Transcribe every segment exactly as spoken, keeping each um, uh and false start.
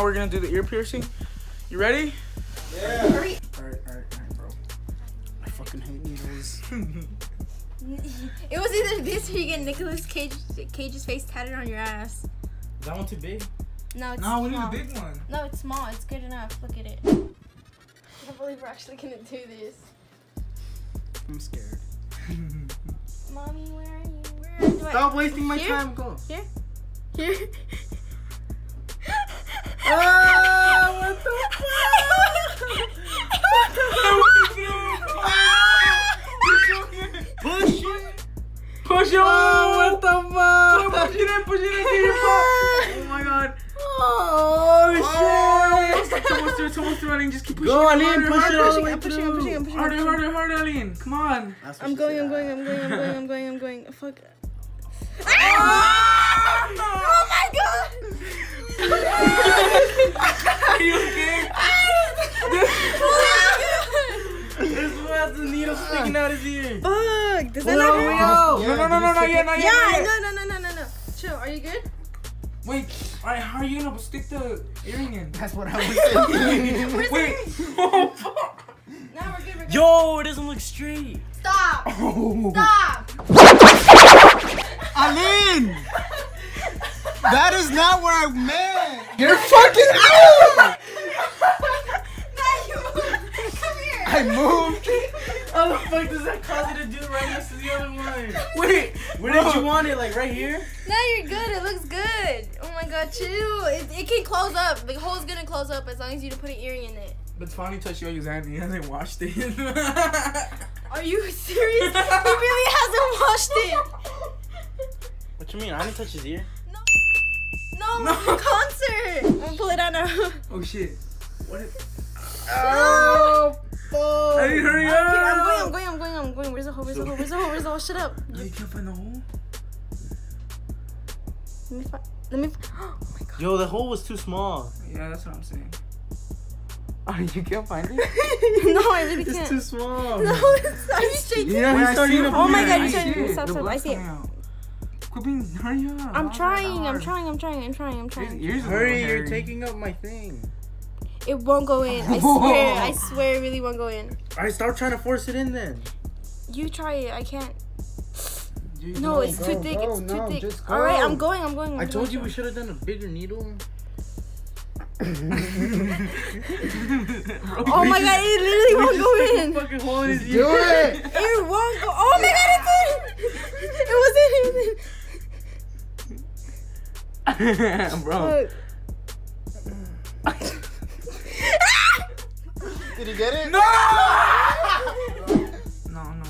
we're gonna do the ear piercing. You ready? Yeah. Alright, alright, alright, bro. I fucking hate needles. It was either this or you get Nicolas Cage, Cage's face tatted on your ass. Is that one too big? No, it's No, we small. need a big one. No, it's small. It's good enough. Look at it. I can't believe we're actually gonna do this. I'm scared. Mommy, where are you? Where do Stop I... wasting my Here? time. Go. Here? Here? Ah, what the fuck? Push it. Push it. Oh, what the fuck? Push it in, push it in, get your fuck. Oh my god. Oh, shit. It's almost through, it's almost through, Aline. Just keep pushing. Go, Aline, push it all the way I'm pushing, I'm pushing, I'm pushing. Harder, harder, harder, Aline. Come on. I'm going, I'm going, I'm going, I'm going, I'm going, I'm going. Fuck. Ah! Oh my god! Are you okay? This was the needle sticking out his ear. Fuck! Does that No, not no, hurt? no, no, no, no, not yet, not yet. Yeah, not yet. no, no, no, no, no, no. Chill, are you good? Wait, alright, how are you gonna stick the earring in? That's what I was saying. Wait. Oh, fuck. Now we're good, we're good. Yo, it doesn't look straight. Stop! Oh. Stop! Aline! That is not what I meant. You're fucking out! Now you move. Come here. I moved. How the fuck does that cause it to do right next to the other one? Wait, Where did you want it? Like right here? Now you're good. It looks good. Oh my god, chill. It, it can close up. The hole's gonna close up as long as you don't put an earring in it. But finally touched Yoyo's hand and he hasn't washed it. Are you serious? He really hasn't washed it. What you mean? I didn't touch his ear. No, No. it's a concert. I'm gonna pull it out now. Oh shit. What is... Oh, I need to hurry up. I'm going, I'm going, I'm going, I'm going. Where's the hole? Where's the hole? Where's the hole? Where's the hole? Shut up. Oh, you can't find the hole? Let me find. Let me. Oh my god. Yo, the hole was too small. Yeah, that's what I'm saying. Oh, you can't find it? No, I really It's can't. too small. No, it's not. He's shaking. Yeah, Wait, he's I starting see to it. Oh my bleed. god, I you're see trying it. to stop, The stop. I blood's see it. coming out. Quit being, hurry up. I'm Not trying, that I'm hard. trying, I'm trying, I'm trying, I'm His trying. ears are Hurry, a you're little taking up my thing. It won't go in. I swear, I swear it really won't go in. Alright, start trying to force it in then. You try it, I can't. Dude, No, go, it's go. too thick, go, it's too no, thick. just go. Alright, I'm going, I'm going. I'm I told going. you we should have done a bigger needle. Oh my god, it literally won't go in. Fucking hole in his Do ear. it! It won't go. Oh my god, it's in. It was in, it was in. Bro. Fuck. Did you get it? No! No, no.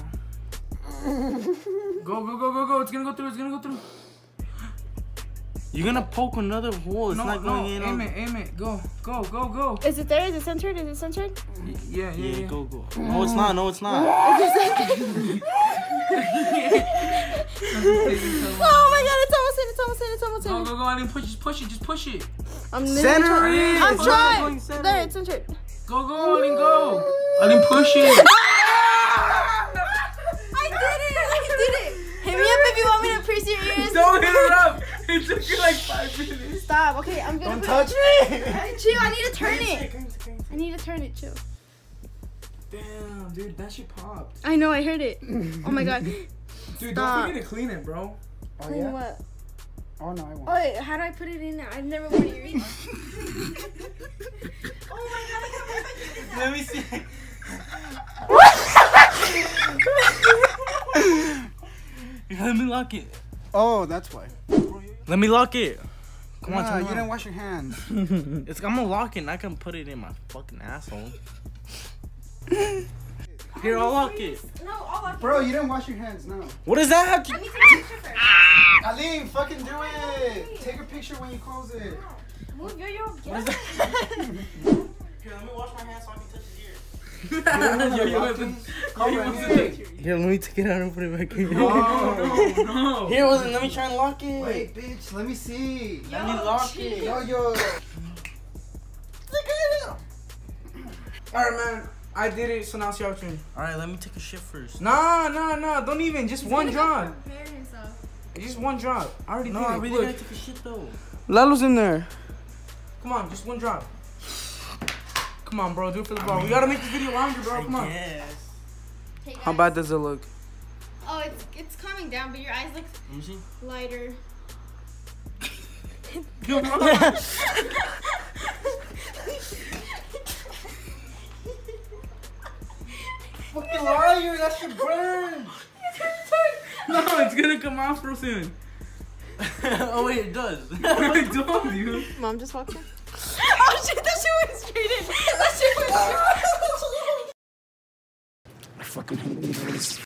Go, go, go, go, go. It's gonna go through. It's gonna go through. You're gonna poke another hole. It's no, not going no. in. Aim on... it, aim it. Go, go, go, go. Is it there? Is it centered? Is it centered? Y- Yeah, yeah, Yeah, yeah. go, go. No, it's not. No, it's not. Oh my god, it's almost in, it's almost in, it's almost in. Go, go, go. I didn't push. Just push it. Just push it. I'm Center trying. it. I'm It's trying. going center. There, it's centered. Go, go. I didn't go. I didn't push it. I did it! I did it! Hit me up if you want me to pierce your ears. Don't hit it up. It took you like five minutes. Stop. Okay, I'm gonna. Don't put touch it. me! Chill. I need to turn it. I need to turn it. Chill. Damn, dude, that shit popped. I know. I heard it. Oh my god. Dude, Stop. don't forget to clean it, bro. Oh, Clean yeah? what? Oh, no, I won't. Oh wait, how do I put it in there? I've never worn earrings. Oh my god! I can't believe I did that. Let me see. Let me lock it. Oh, that's why. Let me lock it. Come on, Nah, turn you around. didn't wash your hands. It's, I'm gonna lock it and I can put it in my fucking asshole. Here, I'll lock it. No, I'll lock Bro, you didn't wash your hands, no. What does that have to I need to take a picture first. Aline, fucking do it. Take a picture when you close it. Move your yo. Get up. Here, let me wash my hands so I can touch his ear. Yo, you wasn't. Come you right wasn't here. touch- Here, let me take it out and put it back in. No, no, no. Here, wasn't. Let me try and lock it. Wait, bitch, let me see. Let me lock it. Yo, yo. Alright, man. I did it, so now it's your turn. Alright, let me take a shit first. Nah, nah, nah. Don't even. Just one drop. Prepare himself. Just one drop. I already No, did I it. really Look. gotta take a shit though. Lalo's in there. Come on, just one drop. Come on, bro. Do it for the vlog. We gotta make this video longer, bro. Come on. Yes. Hey, How guys. bad does it look? Oh, it's it's calming down, but your eyes look Let me see. lighter. Come on. Fucking liar, that shit burns. No, it's gonna come off real soon. Oh wait, it does. I told you. Mom just walked in. Oh shit! That shit went straight in. That shit went straight in. I fucking hate these.